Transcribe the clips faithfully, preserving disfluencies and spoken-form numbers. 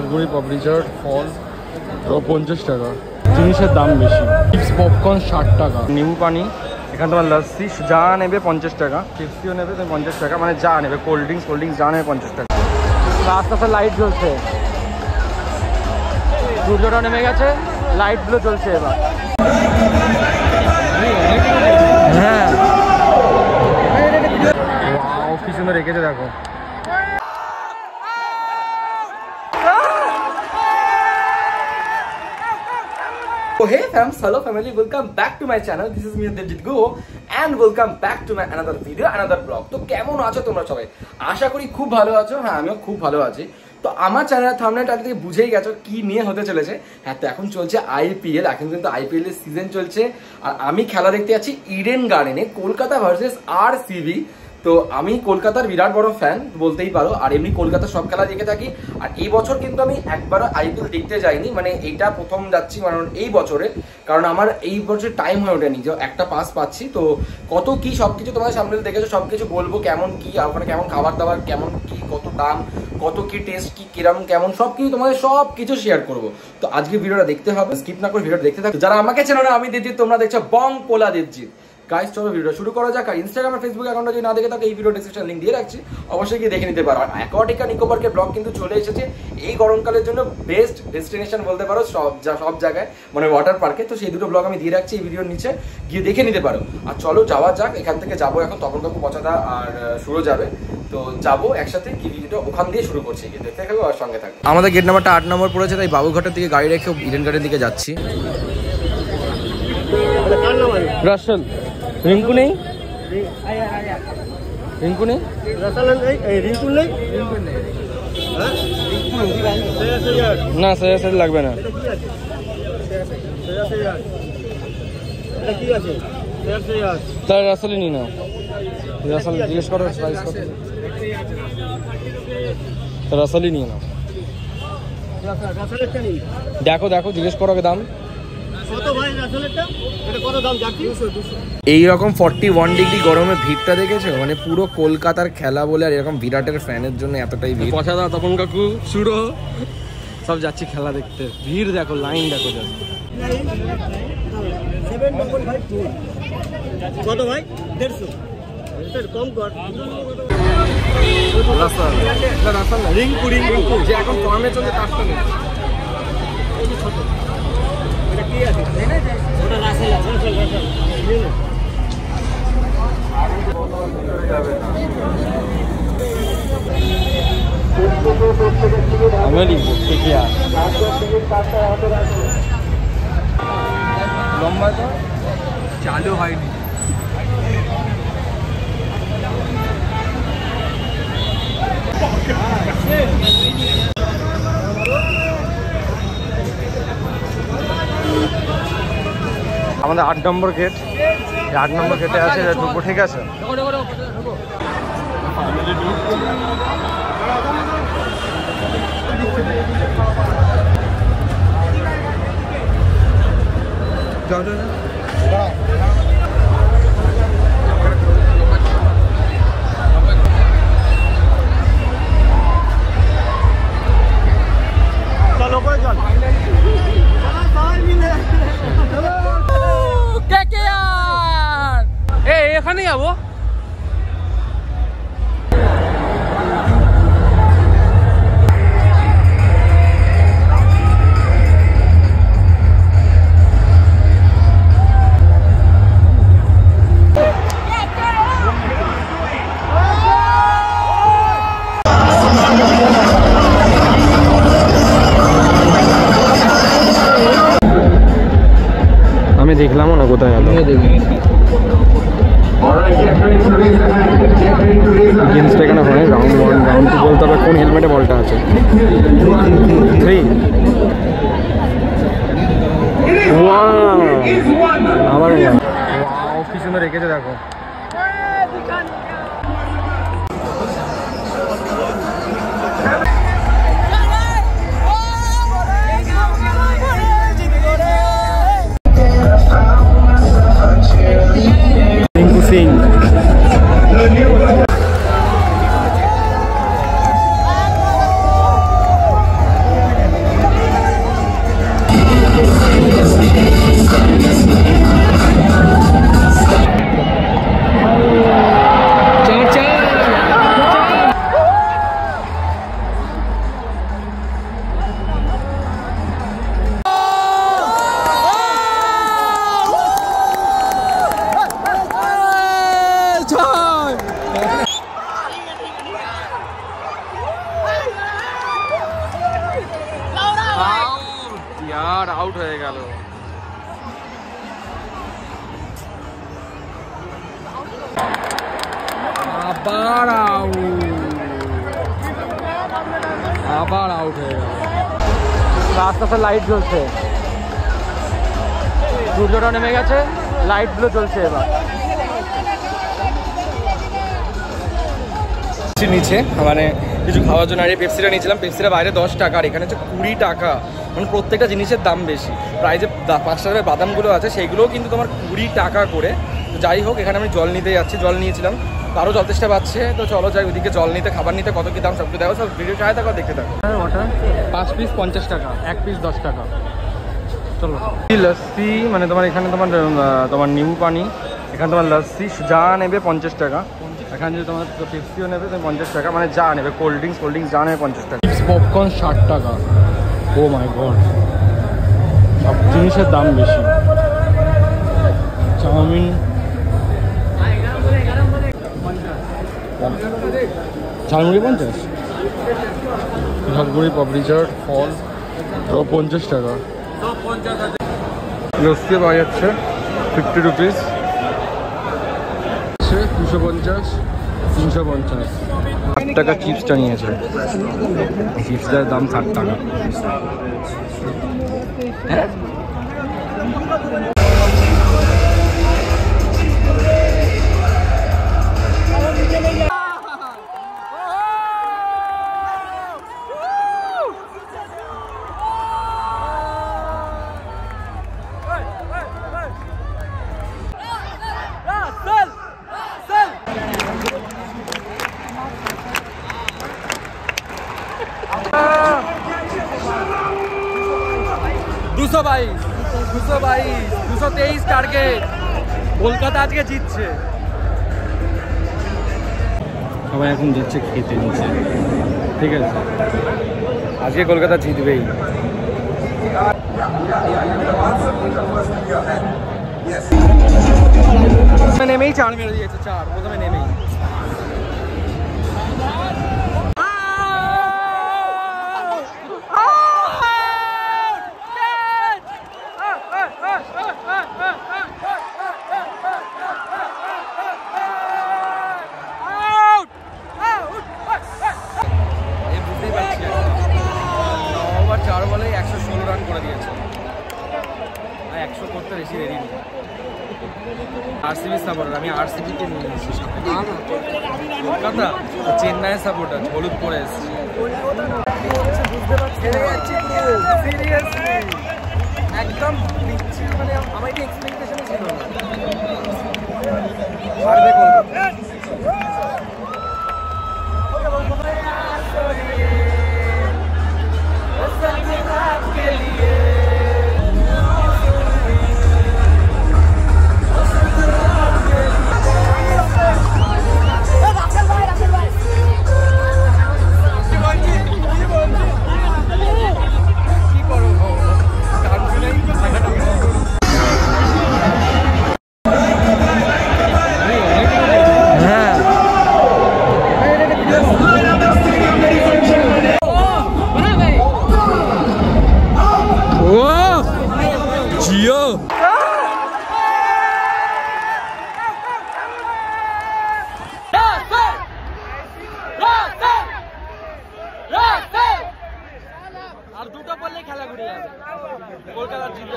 শিলিগুড়ি পাপড়ি চাট ফল পঞ্চাশ টাকা, জিনিসের দাম বেশি। চিপস পপকর্ন ষাট টাকা, নিম্বু পানি, এখানে তোমার লস্যি যা নেবে পঞ্চাশ টাকা, চিপসিও নেবে তুমি পঞ্চাশ টাকা, মানে যা নেবে কোল্ড ড্রিঙ্কস কোল্ড ড্রিঙ্কস যা নেবে পঞ্চাশ টাকা। আস্তে আস্তে লাইট জ্বলছে, সূর্যটা নেমে গেছে, লাইটগুলো জ্বলছে এবার। হ্যাঁ পিছনে রেখেছে দেখো। So hey fams, hello family, welcome back to my channel. This is me Devjit Guho and welcome back to my another video, another vlog. তো কেমন আছো তোমরা সবাই? আশা করি খুব ভালো আছো। হ্যাঁ আমিও খুব ভালো আছি। তো আমার চ্যানেলের থাম্বনেলটা আগে থেকে বুঝেই গেছো কি নিয়ে হতে চলেছে। হ্যাঁ তো এখন চলছে আইপিএল, এখন কিন্তু আইপিএল এর সিজন চলছে আর আমি খেলা দেখতে যাচ্ছি ইডেন গার্ডেনে, কলকাতা ভার্সেস আরসিবি। তো আমি কলকাতার বিরাট বড় ফ্যান বলতেই পারো, আর এমনি কলকাতার সব খেলা দেখে থাকি। আর এই বছর কিন্তু আমি একবারও আইপিএল দেখতে যাইনি, মানে এইটা প্রথম যাচ্ছি মানে এই বছরে, কারণ আমার এই বছর টাইম হয়ে ওঠেনি যে একটা পাস পাচ্ছি। তো কত কি সব কিছু তোমাদের সামনে দেখেছো, সব কিছু বলবো, কেমন কি ওখানে কেমন খাবার দাবার, কেমন কি কত দাম, কত কি টেস্ট, কি কিরম কেমন সব কিছু তোমাদের সব কিছু শেয়ার করবো। তো আজকে ভিডিওটা দেখতে হবে, স্কিপ না করে ভিডিওটা দেখতে থাকো। যারা আমাকে চেনো না, আমি দেবজিৎ, তোমরা দেখছো বং পোলা দেবজিৎ। গাইস চলো ভিডিও শুরু করা যাক। আর ইনস্টাগ্রাম আর ফেসবুক অ্যাকাউন্টে যদি না দেখে থাকো এই ভিডিও ডেসক্রিপশন লিংক দিয়ে রাখছি, অবশ্যই গিয়ে দেখে নিতে পারো। আর অ্যাকোয়াটিকা নিকো পার্কের ব্লগ কিন্তু চলে এসেছে এই গরমকালের জন্য বেস্ট ডেস্টিনেশন বলতে পারো সব সব জায়গায়, মানে ওয়াটার পার্কে। তো সেই দুটো ব্লগ আমি দিয়ে রাখছি এই ভিডিওর নিচে, গিয়ে দেখে নিতে পারো। আর চলো যাওয়া যাক, এখান থেকে যাবো এখন তপন কাকু পচাদা আর শুরু যাবে। তো যাবো একসাথে, কি ভিডিওটা ওখান দিয়ে শুরু করছি, গিয়ে দেখতে থাকবো আর সঙ্গে থাকবো। আমাদের গেট নাম্বারটা আট নম্বর পড়েছে, তাই বাবুঘাটের দিকে গাড়ি রেখে ইডেন গার্ডেনের দিকে যাচ্ছি। রাসেল রিঙ্কু নেই, রিঙ্কু নেই, রিঙ্কু নেই না, সে লাগবে না। তার রাসেলই নি না, রাসেল জিজ্ঞেস করো প্রাইস কত, রাসেলই নিয়ে নাও। দেখো দেখো জিজ্ঞেস করো দাম। এইরকম ফর্টি ওয়ান ডিগ্রি গরমে ভিড়টা দেখেছো, মানে পুরো কলকাতার খেলা বলে, আর এরকম বিরাটের ফ্যানের জন্য এতটাই ভিড়। পছাদা তপন কাকু শুরু সব যাচ্ছি খেলা দেখতে, ভিড় দেখো, লাইন দেখো। কত ভাই? দেড়শো কম কর। রিঙ্কু রিঙ্কু যে এখন ফর্মে চলে তার সঙ্গে লম্বা তো চালু হয়নি। আমাদের আট নম্বর গেট, আট নম্বর গেটে আছে ঢুকবো, ঠিক আছে? চলো করে চল এখানে যাবো। আমি দেখলাম না কোথায় গেল, গেমসটা এখানে হয় রাউন্ড ওয়ান রাউন্ড টু বলতে হবে কোন হেলমেটে বলটা আছে। থ্রি আবার পিছনে রেখেছে দেখো। রিঙ্কু সিং আবার আউট আবার আউট হয়ে গেল। আস্তে আস্তে লাইট জ্বলছে, সূর্যটা নেমে গেছে, লাইটগুলো জ্বলছে এবার। নিচে মানে কিছু খাওয়ার জন্য আর এই পেপসিটা নিয়েছিলাম, পেপসিটা বাইরে দশ টাকা আর এখানে হচ্ছে কুড়ি টাকা, মানে প্রত্যেকটা জিনিসের দাম বেশি। প্রায় যে পাঁচ টাকার বাদামগুলো আছে সেইগুলোও কিন্তু তোমার কুড়ি টাকা করে। তো যাই হোক, এখানে আমি জল নিতে যাচ্ছি, জল নিয়েছিলাম, তারও জল তেষ্টা পাচ্ছে, তো চলো যাই ওদিকে জল নিতে, খাবার নিতে। কত কি দাম সব কিছু দেখো, সব ভিডিও চাই থাকো, দেখতে থাকো। ওয়াটার পাঁচ পিস পঞ্চাশ টাকা, এক পিস দশ টাকা। চলো লস্যি মানে তোমার এখানে তোমার তোমার নিউ পানি, এখানে তোমার লস্যি যা নেবে পঞ্চাশ টাকা, এখানে যদি তোমার পেপসিও নেবে তুমি পঞ্চাশ টাকা, মানে যা নেবে কোল্ড ড্রিঙ্কস কোল্ড ড্রিঙ্কস যা নেবে পঞ্চাশ টাকা। চিপস পপকর্ন ষাট টাকা। ও মাই গড, সব জিনিসের দাম বেশি। চাউমিন ঝালমুড়ি পঞ্চাশ, ঝালমুড়ি পাপড়ি চাট ফল পঞ্চাশ টাকা। লস্যি পাওয়া যাচ্ছে ফিফটি রুপিস, দুশো পঞ্চাশ তিনশো পঞ্চাশ। ষাট টাকা চিপসটা নিয়েছে, চিপসটার দাম ষাট টাকা। দুশো বাইশ দুশো বাইশ দুশো তেইশ টার্গেট, কলকাতা আজকে জিতছে। সবাই এখন যাচ্ছে খেতে নিচে, ঠিক আছে, আজকে কলকাতা জিতবেই। নেমেই চার মেরে দিয়েছে, চার প্রথমে নেমেই। চার বলে একশো ষোলো রান করে দিয়েছে, আর একশো করতে বেশি রেডি নেই। আরসিবি সাপোর্টার, আমি আরসিবিকে নিয়ে এসেছি, কলকাতা চেন্নাইয়ের সাপোর্টার, হলুদ পরে এসেছি। একদম মানে আমার কি এক্সপেকটেশন ছিল না, পারবে কলকাতা। আর দুটো বললে খেলা ঘুরে যাবে, কলকাতা জিতবে।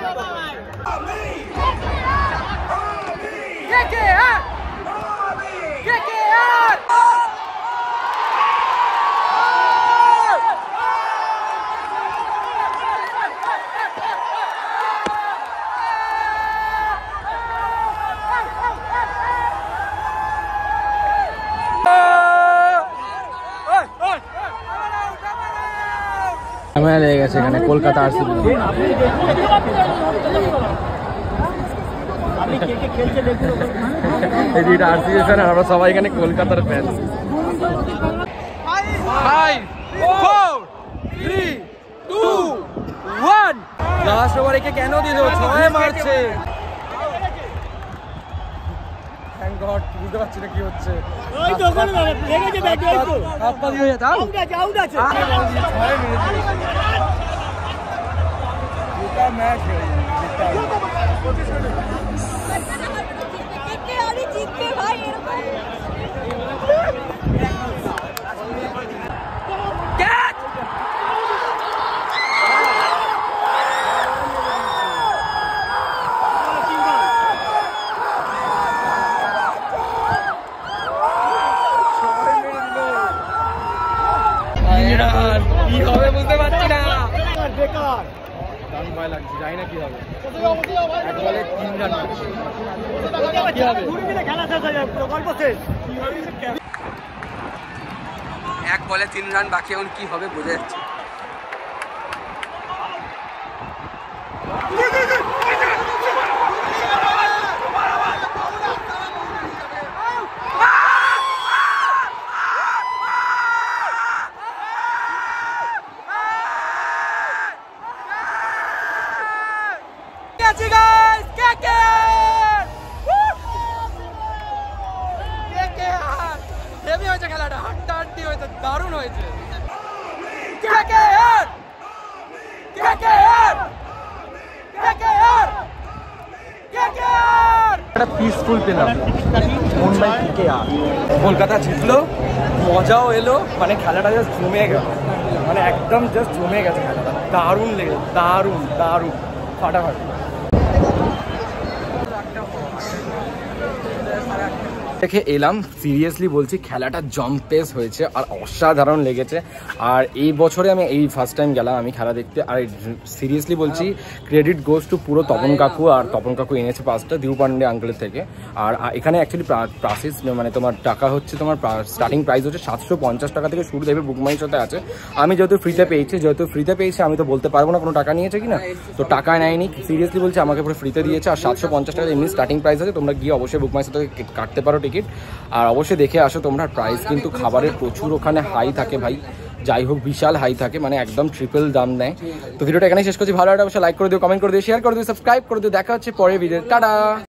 ঝামেলা লেগে গেছে এখানে কলকাতা আরসিবি। আরসিবি ফ্যান, আমরা সবাই এখানে কলকাতার fan. Five four three two one. Last over একে কেন দিল, ছয় মারছে। থ্যাংক গড, বুঝতে পারছি না কি হচ্ছে। ম্যাচ জানি না কি হবে। এক বলে তিন রান কি হবে? এক বলে তিন রান বাকি, এখন কি হবে বোঝা যাচ্ছে। খেলাটা হাড্ডাহাড্ডি হয়েছে, দারুণ হয়েছে। একটা পিসফুল পেলাম কলকাতা জিতলো, মজাও এলো, মানে খেলাটা জাস্ট জমে গেল, মানে একদম জাস্ট জমে গেছে খেলাটা, দারুণ লেগেছে, দারুণ দারুণ ফাটাফাটি। দেখে এলাম, সিরিয়াসলি বলছি খেলাটা জম্পেস হয়েছে আর অসাধারণ লেগেছে। আর এই বছরে আমি এই ফার্স্ট টাইম গেলাম আমি খেলা দেখতে, আর সিরিয়াসলি বলছি ক্রেডিট গোজ টু পুরো তপন কাকু, আর তপন কাকু এনেছে পাঁচটা দিউ পান্ডে আঙ্কেলের থেকে। আর এখানে অ্যাকচুয়ালি প্রাইস মানে তোমার টাকা হচ্ছে, তোমার স্টার্টিং প্রাইস হচ্ছে সাতশো পঞ্চাশ টাকা থেকে শুরু দেবে, বুকমাই সাথে আছে। আমি যেহেতু ফ্রিতে পেয়েছি যেহেতু ফ্রিতে পেয়েছি আমি তো বলতে পারবো না কোনো টাকা নিয়েছে কিনা, তো টাকা নেয়নি, সিরিয়াসলি বলছি আমাকে পুরো ফ্রিতে দিয়েছে। আর সাতশো পঞ্চাশ টাকা এমনি স্টার্টিং প্রাইস আছে, তোমরা গিয়ে অবশ্যই বুকমাই সাথে কাটতে পারো টিকিট, আর অবশ্যই দেখে আসো তোমরা। প্রাইস কিন্তু খাবারের প্রচুর ওখানে হাই থাকে ভাই, যাই হোক বিশাল হাই থাকে, মানে একদম ট্রিপল দাম নেয়। তো ভিডিওটা এখানে শেষ করছি, ভালো একটা অবশ্যই লাইক করে দিও, কমেন্ট করে দিও, শেয়ার করে দিও, সাবস্ক্রাইব করে দিও। দেখা হচ্ছে পরের ভিডিও, টাটা।